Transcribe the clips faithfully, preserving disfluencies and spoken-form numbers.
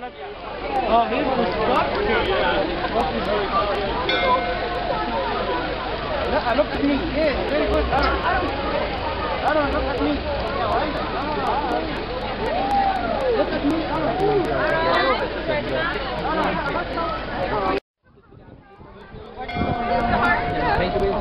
Oh, he's the spot. Look at me. Yes, very good. I don't look at me. Look at me. Thank you,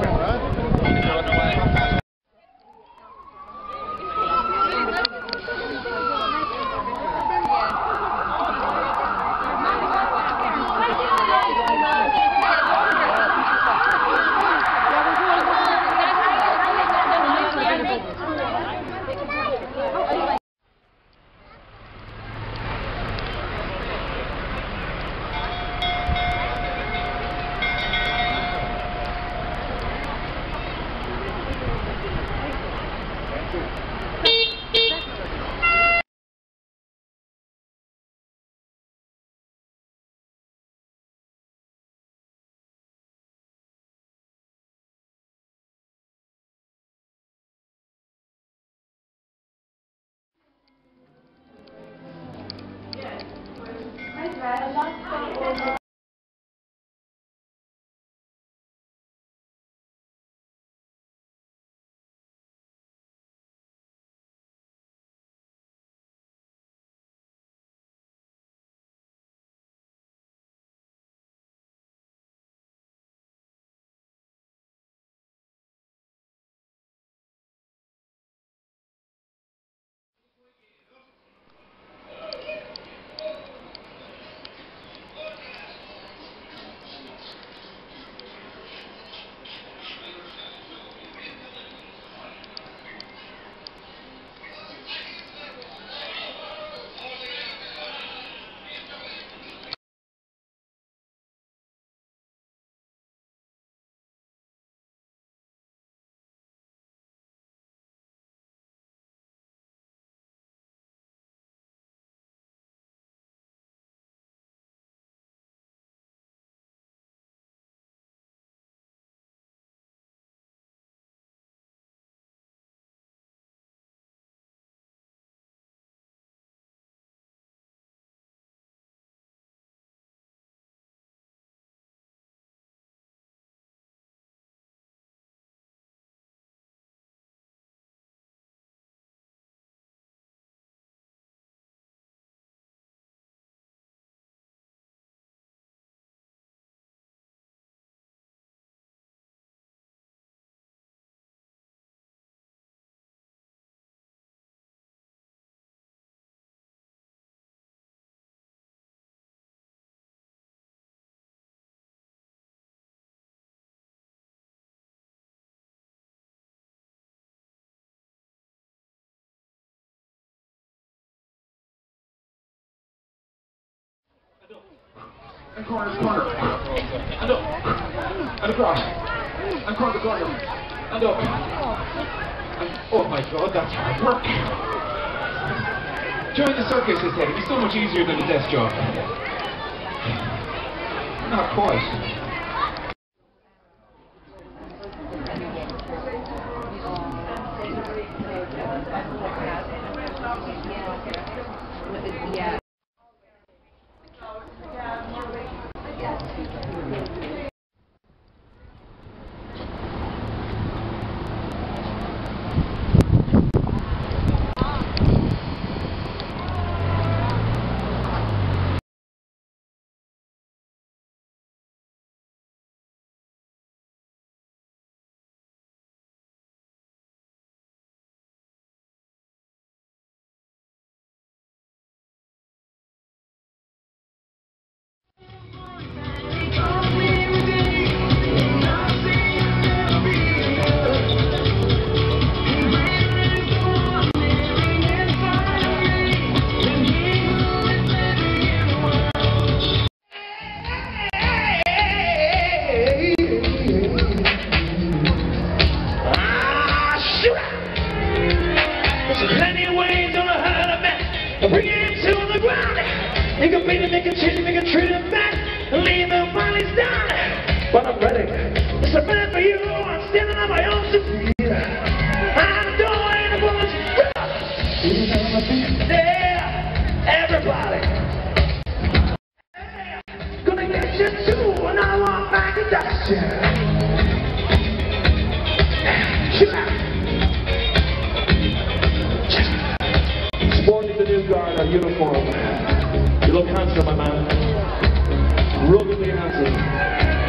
And corner, corner. And up. And across. And corner, corner. And up. And, oh my god, that's hard work. Join the circus, I said. It'd be so much easier than a desk job. Not quite. Yeah. Bring it to the ground. You can beat it, make it change, make it treat it back, and leave the money's down. But I'm ready. It's a minute for you. I'm standing on my own two feet. I'm doing the bullets. Yeah, everybody. Introduction. Sporting the new guard or uniform. You look handsome, my man. Ruggedly handsome.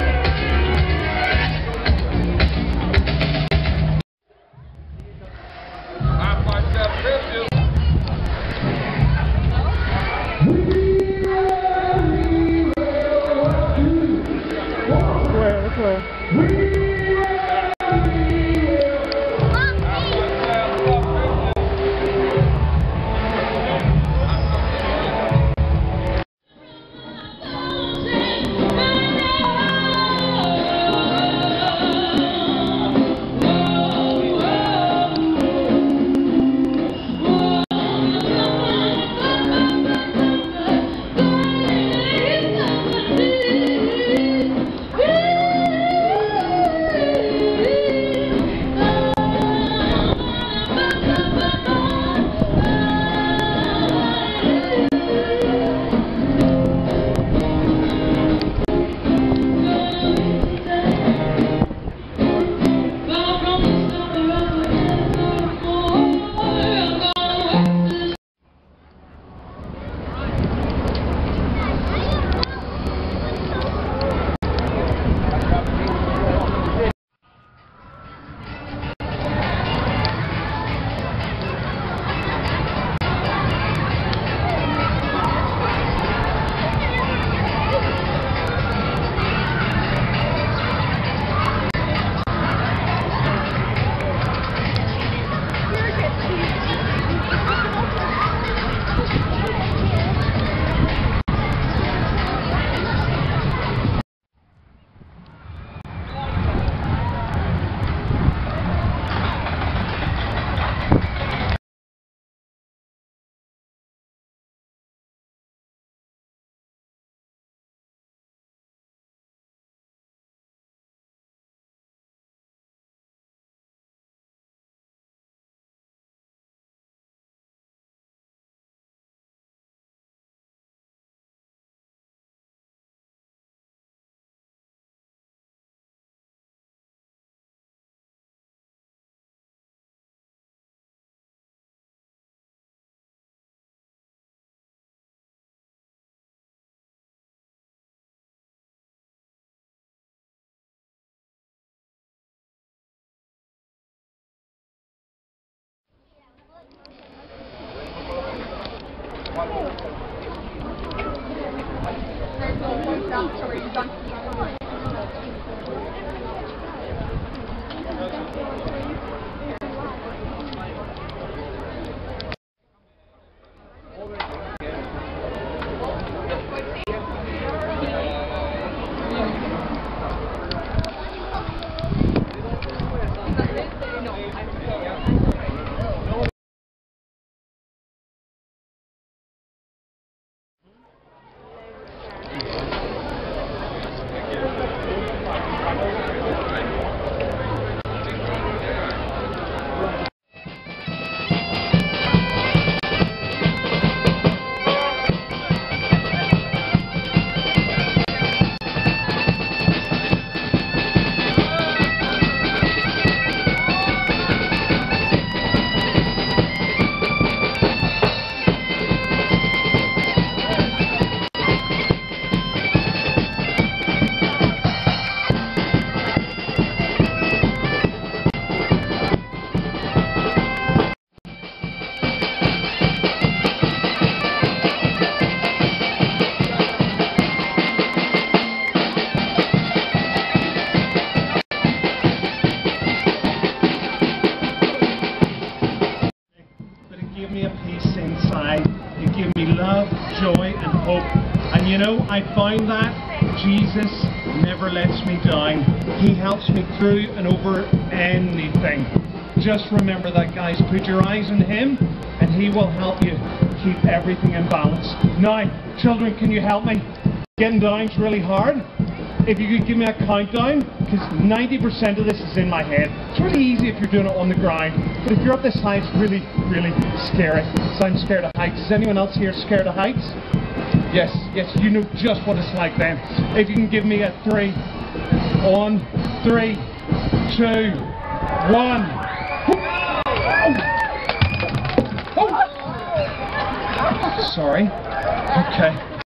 You know, I find that Jesus never lets me down. He helps me through and over anything. Just remember that, guys. Put your eyes on Him and He will help you keep everything in balance. Now, children, can you help me? Getting down's really hard. If you could give me a countdown, because ninety percent of this is in my head. It's really easy if you're doing it on the ground, but if you're up this high, it's really, really scary. So I'm scared of heights. Is anyone else here scared of heights? Yes, yes, you know just what it's like then. If you can give me a three, On three, two, one. Oh. Sorry. Okay.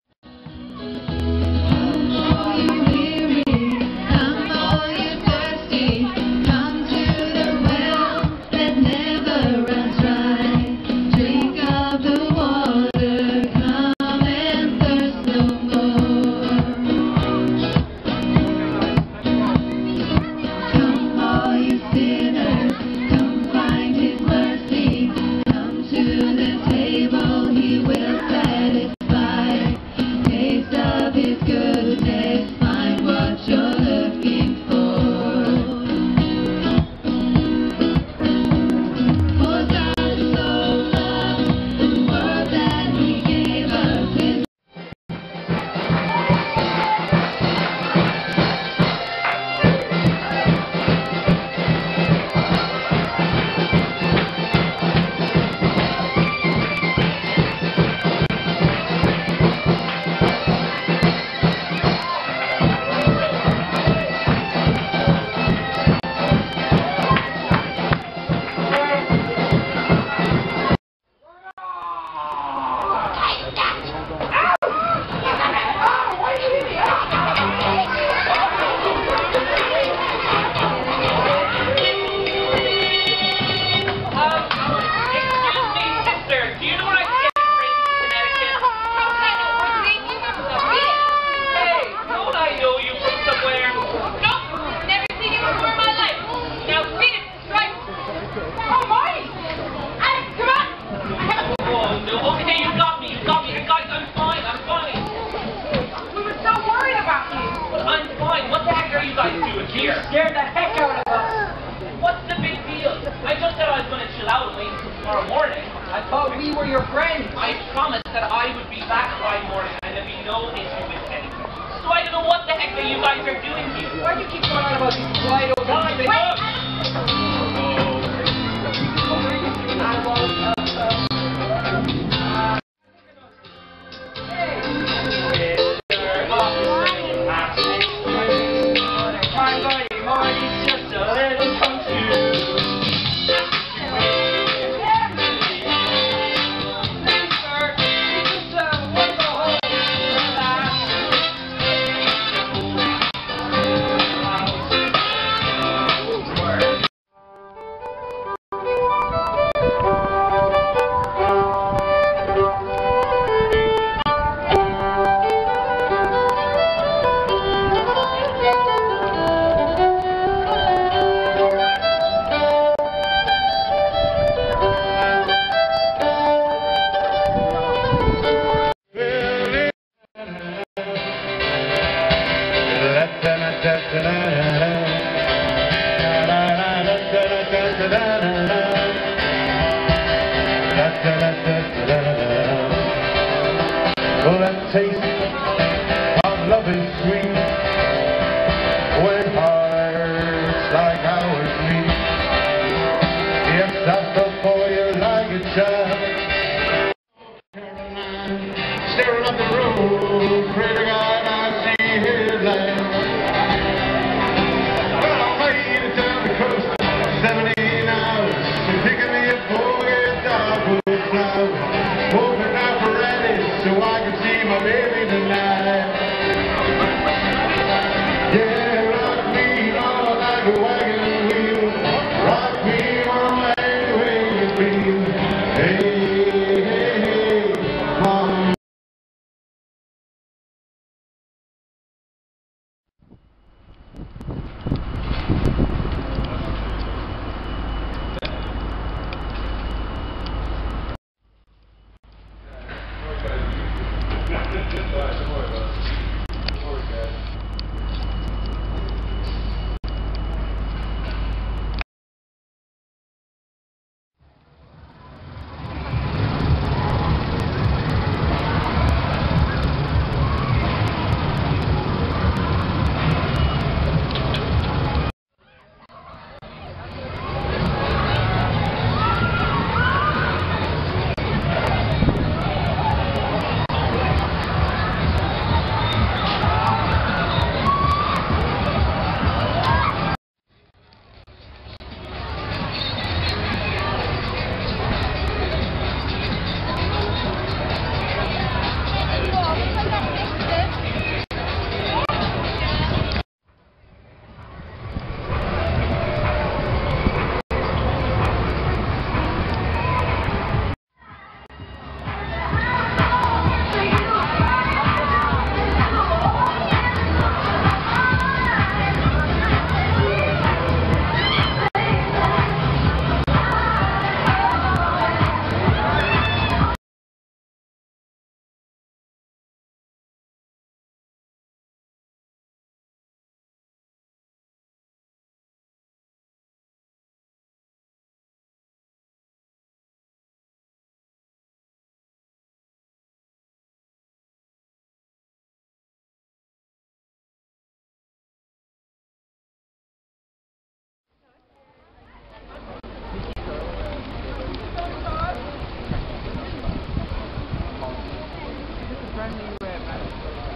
Scared the heck out of us. What's the big deal? I just said I was going to chill out and wait until tomorrow morning. I thought we were your friends. I promised that I would be back by morning and there'd be no issue with anything. So I don't know what the heck that you guys are doing here. Why do you keep going on about these wide open things? Well, that taste of love is sweet when hearts like ours meet. Yes, I felt for you like a child, staring up the road, pray to God I see his land. Well, I made it down the coast, seventeen hours, so picking me a four-year dogwood flower, hoping apparatus so I can see my baby tonight. Yeah, rock me on like a wagon wheel, rock me on like the way you feel. Hey, hey, hey, mama. brand new wetland.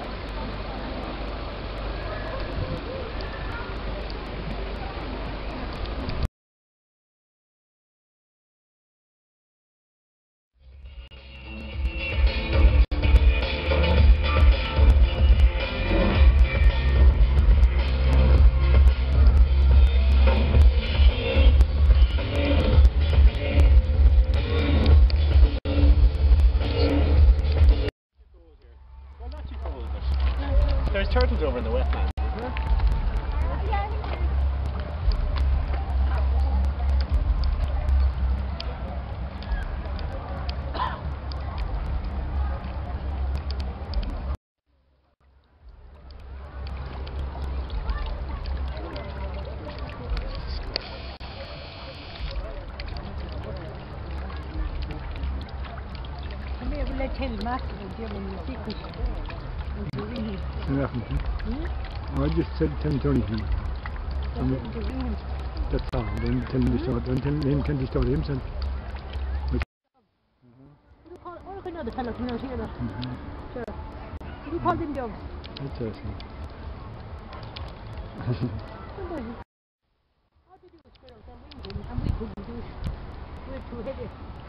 There's turtles over in the wetland. I just said ten thirty. That's all. Then tell him to start. Then tell him to start himself. Oh, I know the fellow from out here. Sure. You called him dogs. That's awesome. All they do is spread out their wings and we couldn't do it. We're too heavy.